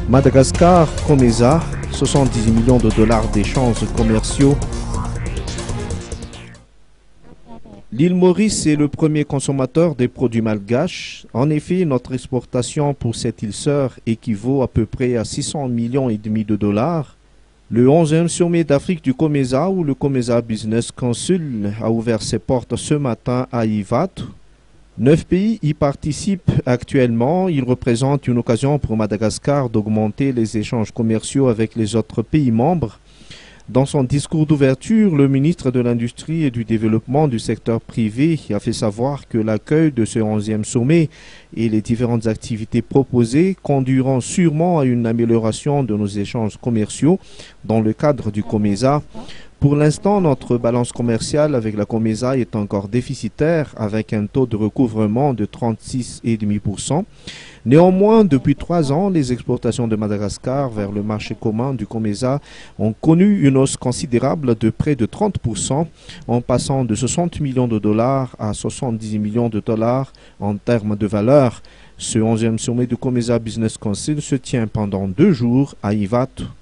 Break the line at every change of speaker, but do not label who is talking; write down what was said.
Madagascar, COMESA, 70 millions de dollars d'échanges commerciaux. L'île Maurice est le premier consommateur des produits malgaches. En effet, notre exportation pour cette île sœur équivaut à peu près à 600 millions et demi de dollars. Le 11e sommet d'Afrique du COMESA, ou le COMESA Business Council, a ouvert ses portes ce matin à Ivato. 9 pays y participent actuellement. Il représente une occasion pour Madagascar d'augmenter les échanges commerciaux avec les autres pays membres. Dans son discours d'ouverture, le ministre de l'Industrie et du Développement du secteur privé a fait savoir que l'accueil de ce 11e sommet et les différentes activités proposées conduiront sûrement à une amélioration de nos échanges commerciaux dans le cadre du COMESA. Pour l'instant, notre balance commerciale avec la COMESA est encore déficitaire avec un taux de recouvrement de 36,5%. Néanmoins, depuis 3 ans, les exportations de Madagascar vers le marché commun du COMESA ont connu une hausse considérable de près de 30%, en passant de 60 millions de dollars à 70 millions de dollars en termes de valeur. Ce 11e sommet du COMESA Business Council se tient pendant 2 jours à Ivato.